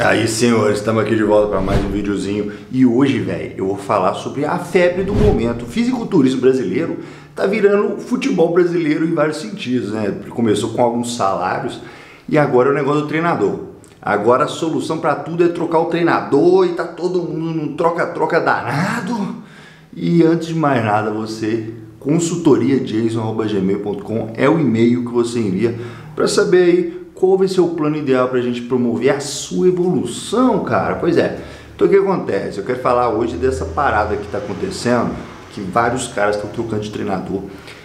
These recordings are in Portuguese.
Aí, senhores, estamos aqui de volta para mais um videozinho e hoje, velho, eu vou falar sobre a febre do momento. O fisiculturismo brasileiro tá virando futebol brasileiro em vários sentidos, né? Começou com alguns salários e agora é o negócio do treinador. Agora a solução para tudo é trocar o treinador e tá todo mundo num troca-troca danado. E antes de mais nada, você, consultoriajason@gmail.com é o e-mail que você envia para saber aí qual vai ser o plano ideal para a gente promover a sua evolução, cara? Pois é. Então o que acontece? Eu quero falar hoje dessa parada que está acontecendo, que vários caras estão trocando de treinador,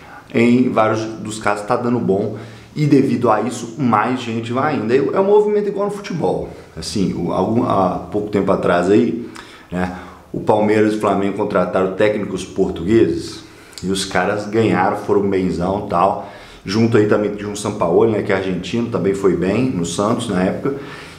em vários dos casos está dando bom, e devido a isso mais gente vai ainda. É um movimento igual no futebol. Assim, há pouco tempo atrás aí, né, o Palmeiras e o Flamengo contrataram técnicos portugueses e os caras ganharam, foram benzão e tal. Junto aí também de um Sampaoli, né, que é argentino, também foi bem no Santos na época.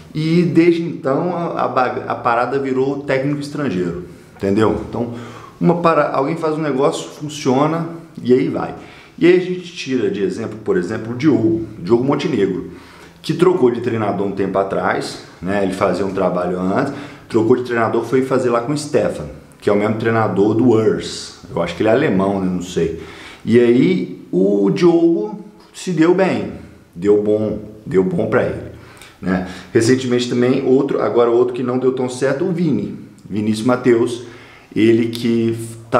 E desde então a parada virou técnico estrangeiro, entendeu? Então alguém faz um negócio, funciona e aí vai. E aí a gente tira de exemplo, por exemplo, o Diogo Montenegro, que trocou de treinador um tempo atrás, né, ele fazia um trabalho antes, trocou de treinador, foi fazer lá com o Stefan, que é o mesmo treinador do Urs. Eu acho que ele é alemão, né, não sei. E aí o Diogo se deu bem, deu bom para ele, né? Recentemente também outro que não deu tão certo, o Vinícius Matheus, ele que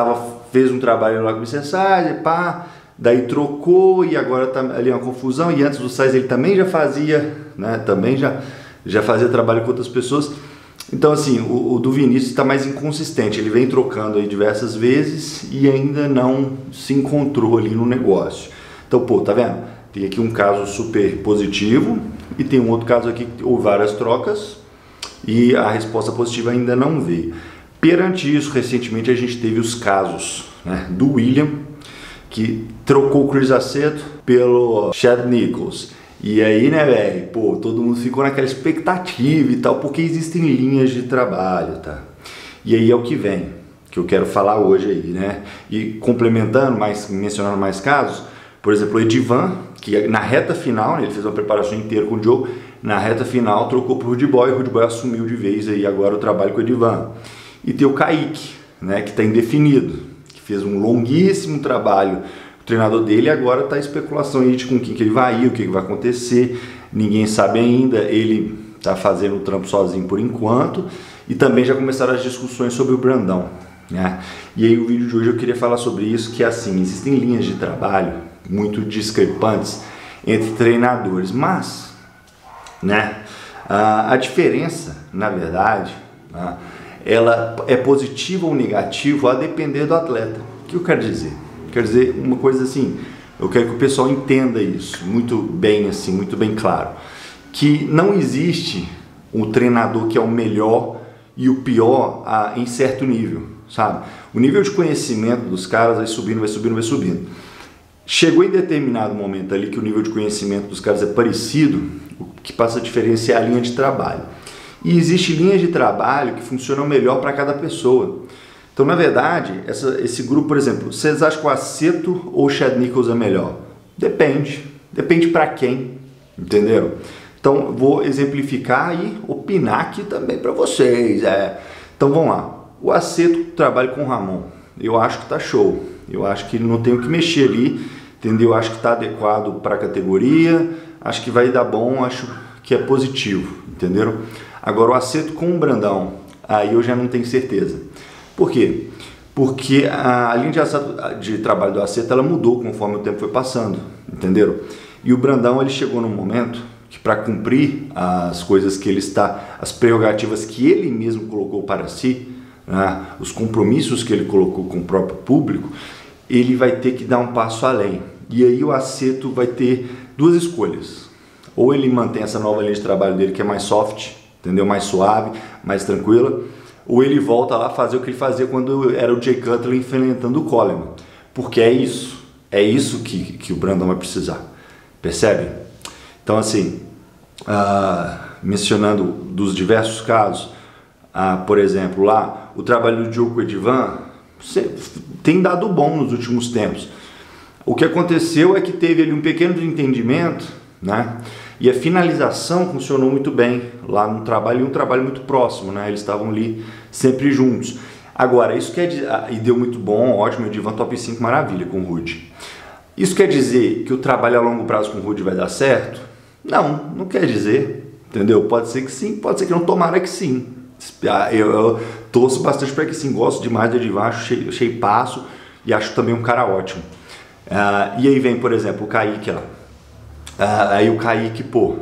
fez um trabalho lá com o Cessaz, pá, daí trocou e agora tá ali uma confusão. E antes do Sais ele também já fazia, né? Também já fazia trabalho com outras pessoas. Então assim, o do Vinícius está mais inconsistente, ele vem trocando aí diversas vezes e ainda não se encontrou ali no negócio. Então, pô, tá vendo? Tem aqui um caso super positivo e tem um outro caso aqui que houve várias trocas e a resposta positiva ainda não veio. Perante isso, recentemente a gente teve os casos, né, do William, que trocou o Chris Aceto pelo Chad Nichols. E aí, né, velho, pô, todo mundo ficou naquela expectativa e tal, porque existem linhas de trabalho, tá? E aí é o que vem, que eu quero falar hoje aí, né? E complementando, mencionando mais casos, por exemplo, o Edivan, que na reta final, né, ele fez uma preparação inteira com o Diogo, na reta final trocou pro Rudy Boy, o Rudy Boy assumiu de vez aí agora o trabalho com o Edivan. E tem o Kaique, né, que está indefinido, que fez um longuíssimo trabalho. O treinador dele agora está em especulação aí de com quem que ele vai ir, o que vai acontecer, ninguém sabe ainda, ele está fazendo o trampo sozinho por enquanto, e também já começaram as discussões sobre o Brandão, né? E aí o vídeo de hoje eu queria falar sobre isso, que assim, existem linhas de trabalho muito discrepantes entre treinadores, mas, né, a diferença, na verdade, ela é positiva ou negativa a depender do atleta. O que eu quero dizer? Quer dizer, uma coisa assim, eu quero que o pessoal entenda isso muito bem, assim, muito bem claro, que não existe um treinador que é o melhor e o pior em certo nível, sabe? O nível de conhecimento dos caras vai subindo, vai subindo, vai subindo. Chegou em determinado momento ali que o nível de conhecimento dos caras é parecido, o que passa a diferença é a linha de trabalho. E existe linhas de trabalho que funcionam melhor para cada pessoa. Então, na verdade, esse grupo, por exemplo, vocês acham que o Aceto ou o Chad Nichols é melhor? Depende. Depende para quem, entenderam? Então, vou exemplificar e opinar aqui também para vocês. Então, vamos lá. O Aceto trabalha com o Ramon. Eu acho que tá show. Eu acho que não tem o que mexer ali, entendeu? Eu acho que tá adequado para a categoria. Acho que vai dar bom, acho que é positivo, entenderam? Agora, o Aceto com o Brandão, aí eu já não tenho certeza. Por quê? Porque a linha de trabalho do Aceto ela mudou conforme o tempo foi passando, entenderam? E o Brandão ele chegou num momento que para cumprir as coisas que ele está, as prerrogativas que ele mesmo colocou para si, né, os compromissos que ele colocou com o próprio público, ele vai ter que dar um passo além. E aí o Aceto vai ter duas escolhas. Ou ele mantém essa nova linha de trabalho dele que é mais soft, entendeu? Mais suave, mais tranquila, ou ele volta lá a fazer o que ele fazia quando era o Jay Cutler enfrentando o Coleman. Porque é isso que o Brandão vai precisar, percebe? Então assim, mencionando dos diversos casos, por exemplo, lá, o trabalho do Diogo Edivan tem dado bom nos últimos tempos. O que aconteceu é que teve ali um pequeno desentendimento, né? E a finalização funcionou muito bem lá no trabalho, e um trabalho muito próximo, né? Eles estavam ali sempre juntos. Agora, isso quer dizer, e deu muito bom, ótimo, o Edivan top 5, maravilha com o Rudy. Isso quer dizer que o trabalho a longo prazo com o Rudy vai dar certo? Não, não quer dizer, entendeu? Pode ser que sim, pode ser que não, tomara que sim. Eu torço bastante para que sim, gosto demais do Edivan, acho shapeaço e acho também um cara ótimo. E aí vem, por exemplo, o Kaique lá. Aí o Kaique, pô,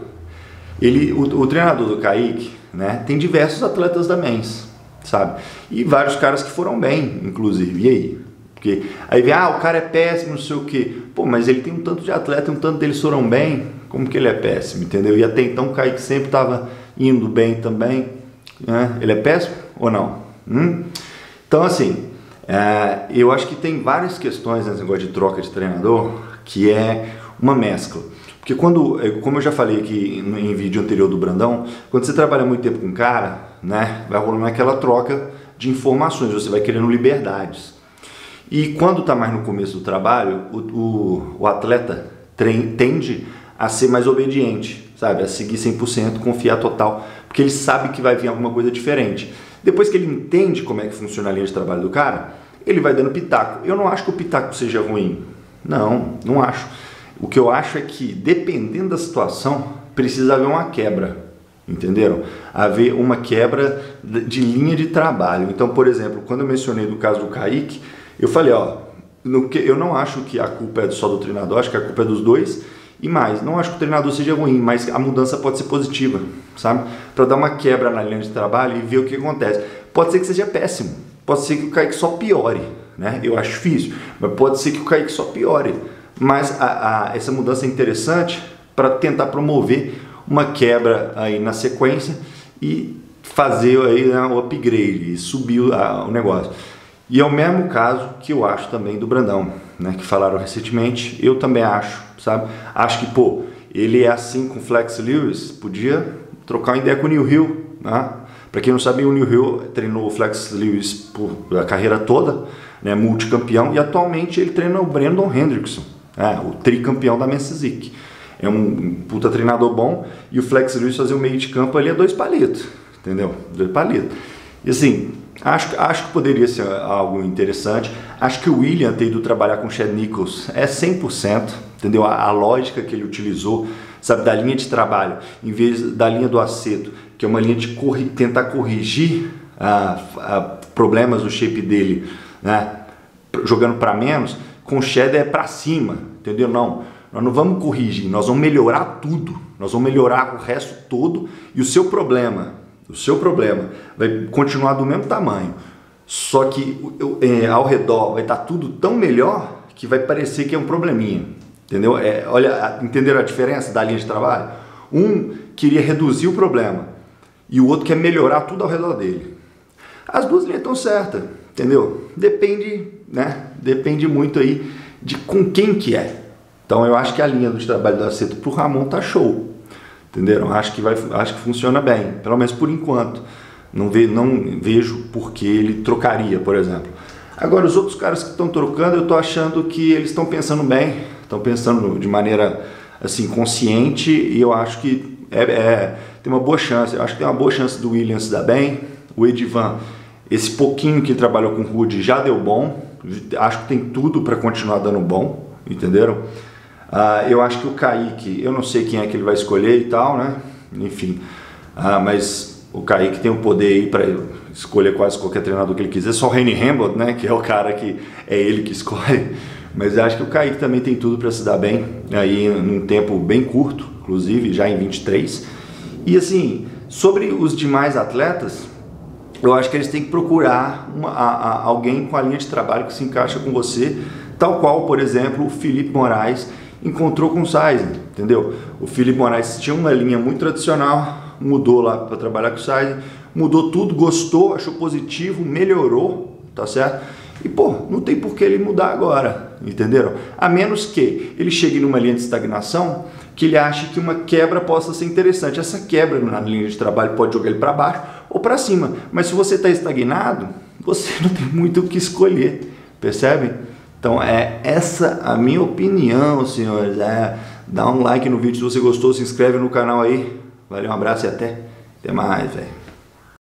o treinador do Kaique, né, tem diversos atletas da Men's, sabe? E vários caras que foram bem, inclusive. E aí? Porque aí vem, o cara é péssimo, não sei o quê. Pô, mas ele tem um tanto de atleta e um tanto deles foram bem, como que ele é péssimo, entendeu? E até então o Kaique sempre estava indo bem também, né? Ele é péssimo ou não? Então, assim, eu acho que tem várias questões nesse negócio de troca de treinador, que é uma mescla. Porque como eu já falei aqui em vídeo anterior do Brandão, quando você trabalha muito tempo com um cara, né, vai rolando aquela troca de informações, você vai querendo liberdades. E quando está mais no começo do trabalho, o atleta tende a ser mais obediente, sabe? A seguir 100%, confiar total, porque ele sabe que vai vir alguma coisa diferente. Depois que ele entende como é que funciona a linha de trabalho do cara, ele vai dando pitaco. Eu não acho que o pitaco seja ruim. Não acho. O que eu acho é que, dependendo da situação, precisa haver uma quebra, entenderam? Haver uma quebra de linha de trabalho. Então, por exemplo, quando eu mencionei do caso do Kaique, eu falei, eu não acho que a culpa é só do treinador, acho que a culpa é dos dois. E mais, não acho que o treinador seja ruim, mas a mudança pode ser positiva, sabe? Para dar uma quebra na linha de trabalho e ver o que acontece. Pode ser que seja péssimo, pode ser que o Kaique só piore, né? Eu acho difícil, mas pode ser que o Kaique só piore. Mas essa mudança é interessante para tentar promover uma quebra aí na sequência e fazer aí, né, o upgrade, e subir o negócio. E é o mesmo caso que eu acho também do Brandão, né, que falaram recentemente. Eu também acho, sabe? Acho que, pô, ele é assim com o Flex Lewis, podia trocar uma ideia com o New Hill, né? Para quem não sabe, o New Hill treinou o Flex Lewis por a carreira toda, né, multicampeão, e atualmente ele treina o Brandon Hendrickson, o tricampeão da Men's Physique. É um puta treinador bom, e o Flex Lewis fazer o meio de campo ali é 2 palitos, entendeu? 2 palitos. E assim, acho que poderia ser algo interessante. Acho que o William ter ido trabalhar com o Chad Nichols é 100%, entendeu? A lógica que ele utilizou, sabe, da linha de trabalho, em vez da linha do aceto, que é uma linha de tentar corrigir problemas do shape dele, né, jogando para menos, com o Chad é para cima, entendeu? Não, nós não vamos corrigir, nós vamos melhorar tudo, nós vamos melhorar o resto todo, e o seu problema vai continuar do mesmo tamanho, só que ao redor vai estar tudo tão melhor que vai parecer que é um probleminha, entendeu? Olha, entenderam a diferença da linha de trabalho? Um queria reduzir o problema e o outro quer melhorar tudo ao redor dele. As duas linhas estão certas, entendeu? Depende, né? Depende muito aí de com quem que é. Então eu acho que a linha de trabalho do Aceto pro Ramon tá show. Entenderam? Acho que funciona bem, pelo menos por enquanto. Não vejo por que ele trocaria, por exemplo. Agora, os outros caras que estão trocando, eu estou achando que eles estão pensando bem, estão pensando de maneira assim, consciente, e eu acho que tem uma boa chance. Eu acho que tem uma boa chance do William se dar bem. O Edivan, esse pouquinho que ele trabalhou com o Rudy já deu bom. Acho que tem tudo para continuar dando bom, entenderam? Eu acho que o Kaique, eu não sei quem é que ele vai escolher e tal, né? Enfim, mas o Kaique tem o poder aí para escolher quase qualquer treinador que ele quiser, só o Henry Hamblin, né? Que é o cara que é ele que escolhe. Mas eu acho que o Kaique também tem tudo para se dar bem, aí num tempo bem curto, inclusive já em 23. E assim, sobre os demais atletas, eu acho que eles têm que procurar alguém com a linha de trabalho que se encaixa com você, tal qual, por exemplo, o Felipe Moraes encontrou com o Sainz, entendeu? O Felipe Moraes tinha uma linha muito tradicional, mudou lá para trabalhar com o Sainz, mudou tudo, gostou, achou positivo, melhorou, tá certo? E pô, não tem por que ele mudar agora, entenderam? A menos que ele chegue numa linha de estagnação, que ele ache que uma quebra possa ser interessante. Essa quebra na linha de trabalho pode jogar ele para baixo ou para cima, mas se você está estagnado, você não tem muito o que escolher, percebe? Então é essa a minha opinião, senhores. Dá um like no vídeo se você gostou, se inscreve no canal aí. Valeu, um abraço e até mais, velho.